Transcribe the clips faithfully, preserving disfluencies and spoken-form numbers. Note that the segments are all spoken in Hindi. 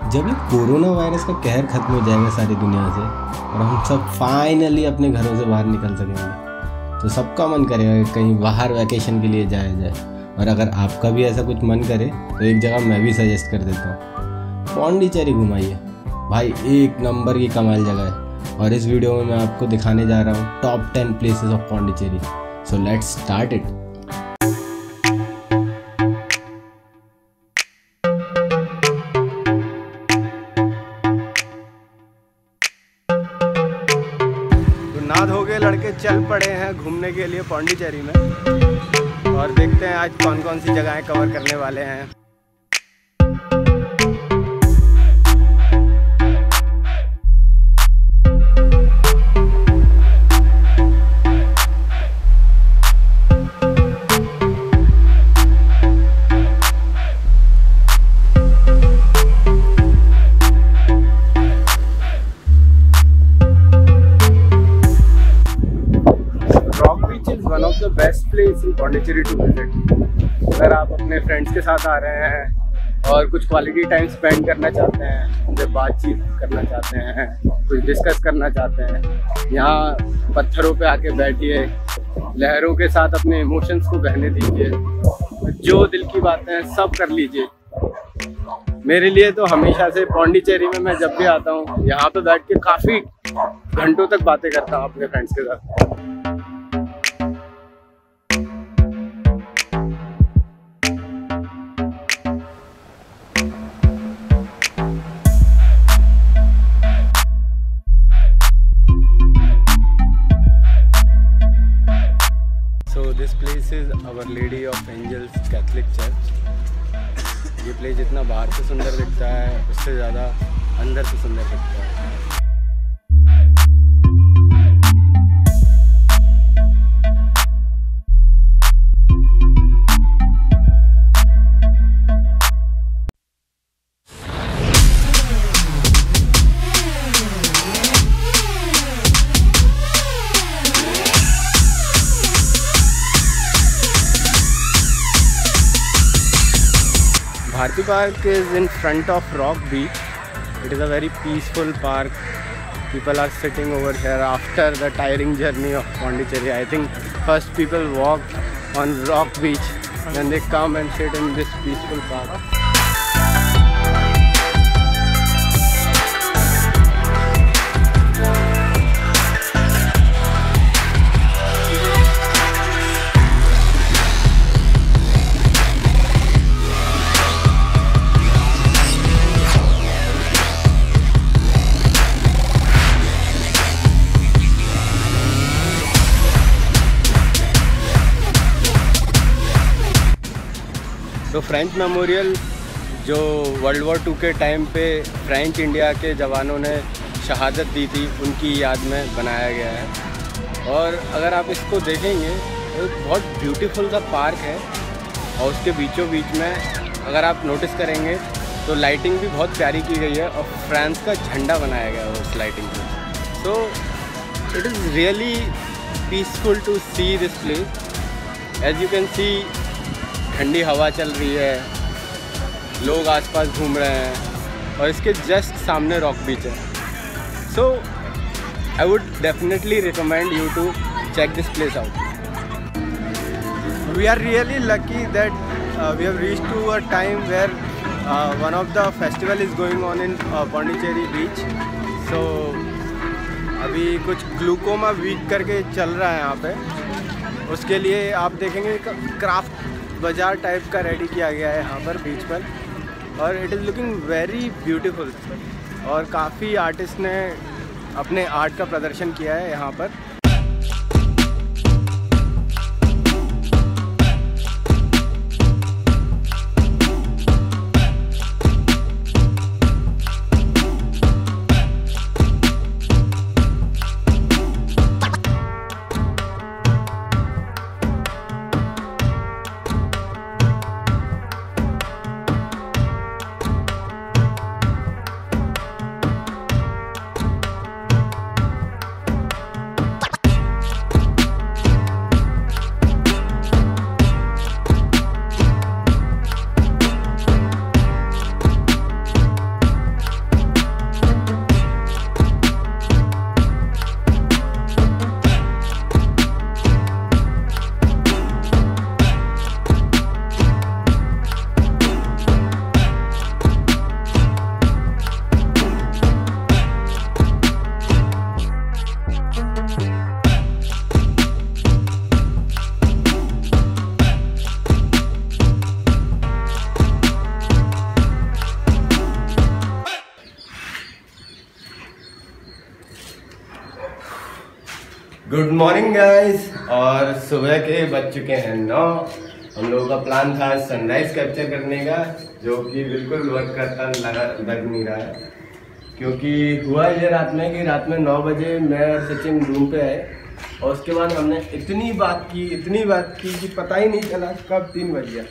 जब ये कोरोना वायरस का कहर खत्म हो जाएगा सारी दुनिया से और हम सब फाइनली अपने घरों से बाहर निकल सकेंगे तो सबका मन करेगा कि कहीं बाहर वैकेशन के लिए जाया जाए। और अगर आपका भी ऐसा कुछ मन करे तो एक जगह मैं भी सजेस्ट कर देता हूँ, पौंडीचेरी घुमाइए भाई, एक नंबर की कमाल जगह है। और इस वीडियो में मैं आपको दिखाने जा रहा हूँ top ten places of Pondicherry. So let's start it. ना धो के लड़के चल पड़े हैं घूमने के लिए पौंडीचेरी में, और देखते हैं आज कौन कौन सी जगहें कवर करने वाले हैं। One of the best place in Pondicherry to visit. अगर आप अपने फ्रेंड्स के साथ आ रहे हैं और कुछ क्वालिटी टाइम स्पेंड करना चाहते हैं, उनसे बातचीत करना चाहते हैं, कुछ डिस्कस करना चाहते हैं, यहाँ पत्थरों पे आके बैठिए, लहरों के साथ अपने इमोशंस को बहने दीजिए, जो दिल की बातें हैं सब कर लीजिए। मेरे लिए तो हमेशा से पौंडीचेरी में मैं जब भी आता हूँ यहाँ पे बैठ के काफ़ी घंटों तक बातें करता हूँ अपने फ्रेंड्स के साथ। This place is Our Lady of Angels Catholic Church. ये प्लेस जितना बाहर से सुंदर दिखता है उससे ज़्यादा अंदर से सुंदर दिखता है। Bharti Park is in front of Rock Beach. It is a very peaceful park. People are sitting over here after the tiring journey of Pondicherry. I think first people walk on Rock Beach, then they come and sit in this peaceful park. तो फ्रेंच मेमोरियल जो वर्ल्ड वॉर टू के टाइम पे फ्रेंच इंडिया के जवानों ने शहादत दी थी, उनकी याद में बनाया गया है। और अगर आप इसको देखेंगे तो बहुत ब्यूटीफुल सा पार्क है, और उसके बीचों बीच में अगर आप नोटिस करेंगे तो लाइटिंग भी बहुत प्यारी की गई है, और फ्रांस का झंडा बनाया गया है उस लाइटिंग में। So it is really peaceful to see this place. As you can see ठंडी हवा चल रही है, लोग आसपास घूम रहे हैं, और इसके जस्ट सामने रॉक बीच है। So I would definitely recommend you to check this place out. We are really lucky that we have reached to a time where one of the festival is going on in Pondicherry beach. So अभी कुछ ग्लूकोमा वीक करके चल रहा है यहाँ पे, उसके लिए आप देखेंगे क्राफ्ट बाज़ार टाइप का रेडी किया गया है यहाँ पर बीच पर, और it is looking very beautiful. और काफ़ी आर्टिस्ट ने अपने आर्ट का प्रदर्शन किया है यहाँ पर। Good morning guys. और सुबह के बज चुके हैं नौ। हम लोगों का प्लान था सनराइज कैप्चर करने का, जो कि बिल्कुल वर्क करता लगा लग नहीं रहा है, क्योंकि हुआ ये रात में कि रात में नौ बजे मैं और सचिन रूम पे आए और उसके बाद हमने इतनी बात की इतनी बात की कि पता ही नहीं चला कब तीन बज गया।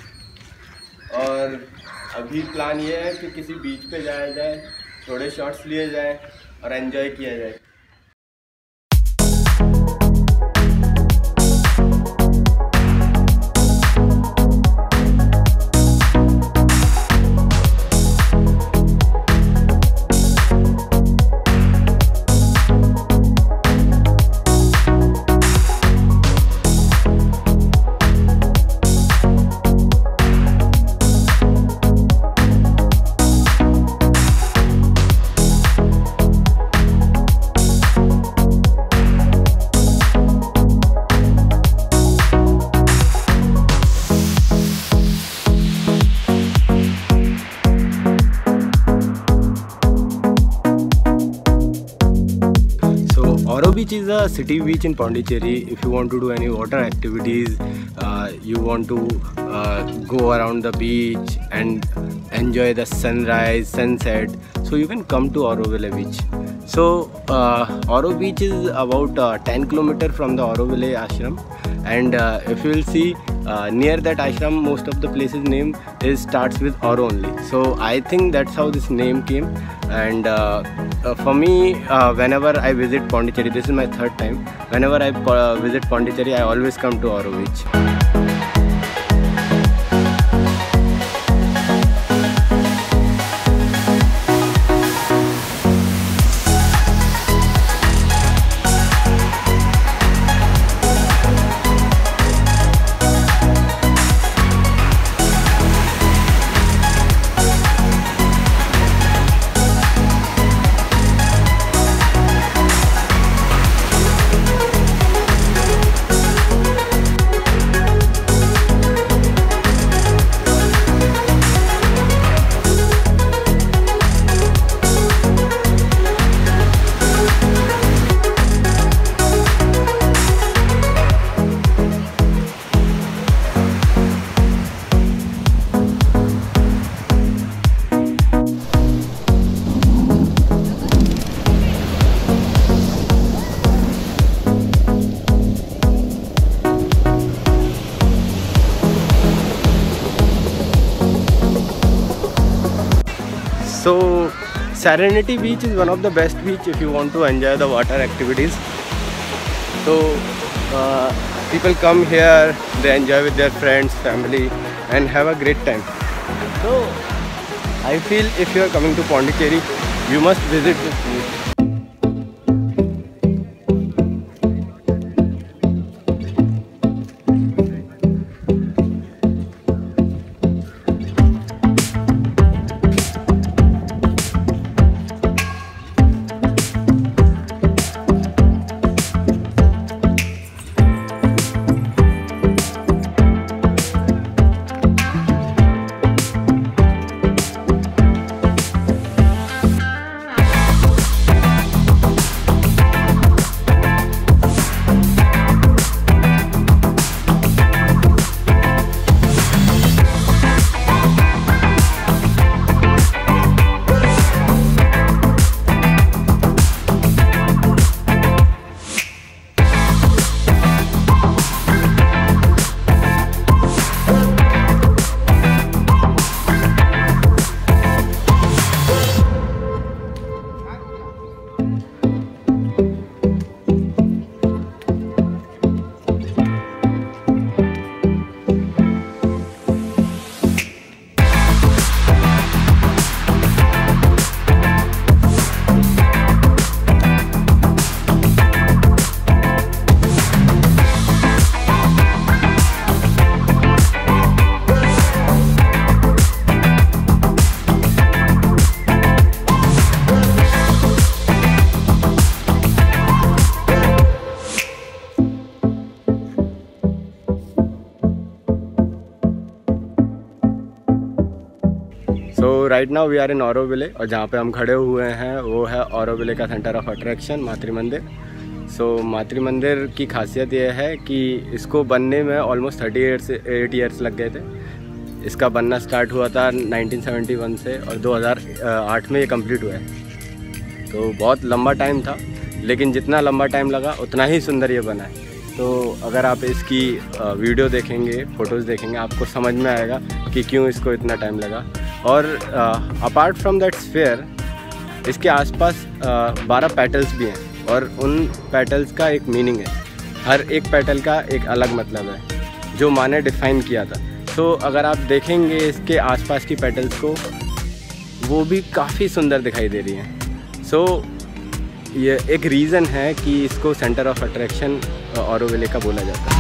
और अभी प्लान ये है कि किसी बीच पे जाया जाए, थोड़े शॉट्स लिए जाए और एंजॉय किया जाए। Oro Beach is a city beach in Pondicherry. If you want to do any water activities, uh, you want to uh, go around the beach and enjoy the sunrise, sunset, so you can come to Auroville Beach. So uh, Oro Beach is about uh, ten kilometers from the Auroville ashram, and uh, if you will see uh, near that ashram, most of the places name is starts with Oro only. So I think that's how this name came. And uh, uh, for me, uh, whenever I visit Pondicherry, this is my third time. Whenever I uh, visit Pondicherry, I always come to Oro Beach. So Serenity Beach is one of the best beach if you want to enjoy the water activities. So uh, people come here, they enjoy with their friends, family, and have a great time. So I feel if you are coming to Pondicherry, you must visit this beach. So right now we are in Auroville और जहाँ पे हम खड़े हुए हैं वो है औरोविले का सेंटर ऑफ अट्रैक्शन मातृ मंदिर। सो so, मातृ मंदिर की खासियत यह है कि इसको बनने में almost thirty years eight years लग गए थे। इसका बनना स्टार्ट हुआ था नाइनटीन सेवेंटी वन से और दो हज़ार आठ में ये कंप्लीट हुआ है। तो बहुत लंबा टाइम था, लेकिन जितना लंबा टाइम लगा उतना ही सुंदर ये बना है। तो अगर आप इसकी वीडियो देखेंगे, फ़ोटोज़ देखेंगे, आपको समझ में आएगा कि क्यों इसको इतना टाइम लगा। और अपार्ट फ्रॉम दैट स्फीयर, इसके आसपास बारह पेटल्स भी हैं और उन पेटल्स का एक मीनिंग है। हर एक पेटल का एक अलग मतलब है जो माँ ने डिफ़ाइन किया था। तो अगर आप देखेंगे इसके आसपास की पेटल्स को, वो भी काफ़ी सुंदर दिखाई दे रही हैं। सो so, ये एक रीज़न है कि इसको सेंटर ऑफ अट्रैक्शन ऑरोविले का बोला जाता है।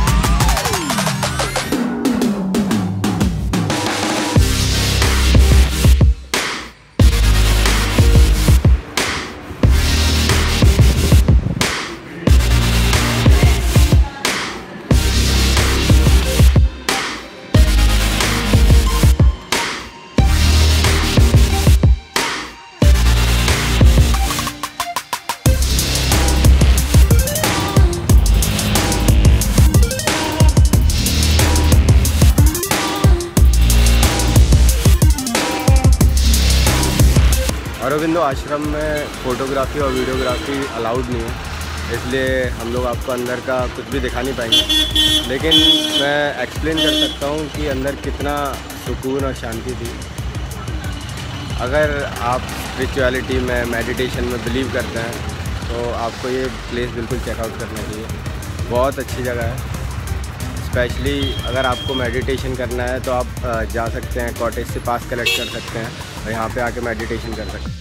औरोबिंदो आश्रम में फ़ोटोग्राफी और वीडियोग्राफी अलाउड नहीं है, इसलिए हम लोग आपको अंदर का कुछ भी दिखा नहीं पाएंगे। लेकिन मैं एक्सप्लेन कर सकता हूँ कि अंदर कितना सुकून और शांति थी। अगर आप स्पिरिचुअलिटी में, मेडिटेशन में बिलीव करते हैं तो आपको ये प्लेस बिल्कुल चेकआउट करना चाहिए। बहुत अच्छी जगह है। स्पेशली अगर आपको मेडिटेशन करना है तो आप जा सकते हैं, कॉटेज से पास कलेक्ट कर सकते हैं और यहाँ पे आके मेडिटेशन कर सकते हैं।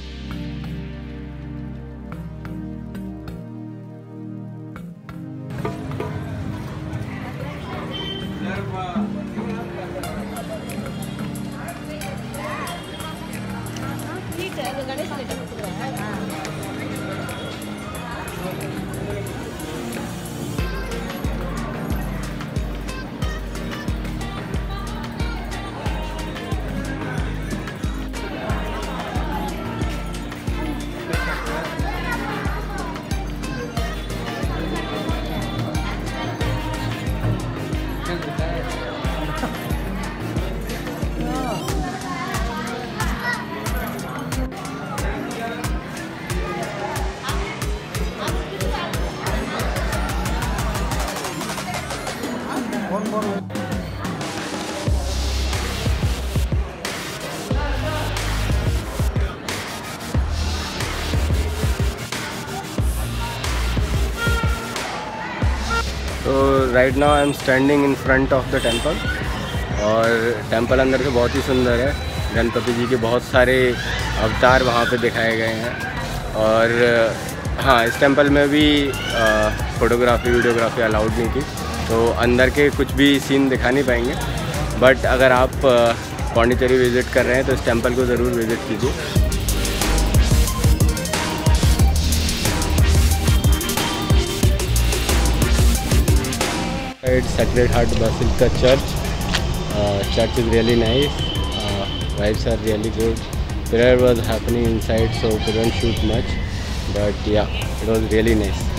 तो right now I am standing in front of the temple और टेम्पल अंदर से बहुत ही सुंदर है। गणपति जी के बहुत सारे अवतार वहाँ पे दिखाए गए हैं। और हाँ, इस टेम्पल में भी फ़ोटोग्राफी वीडियोग्राफी अलाउड नहीं थी, तो अंदर के कुछ भी सीन दिखा नहीं पाएंगे। बट अगर आप पौंडीचेरी विज़िट कर रहे हैं तो इस टेम्पल को ज़रूर विज़िट कीजिए। It's Sacred Heart Basilica Church. Uh, church is really nice. Uh, vibes are really good. Prayer was happening inside, so couldn't shoot much. But yeah, it was really nice.